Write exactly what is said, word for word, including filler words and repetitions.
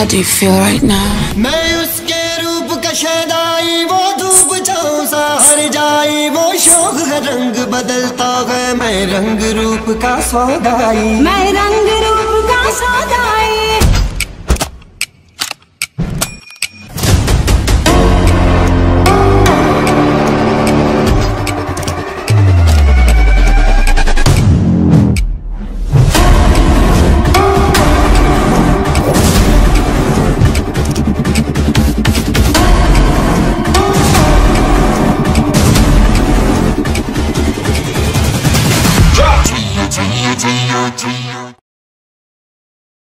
How do you feel right now? मैं उसके रूप का शैदाई, वो धूप छाँव सा हर जाई, वो शौक का रंग बदलता है, मैं रंग रूप का सौदाई, मैं रंग रूप का सौदाई।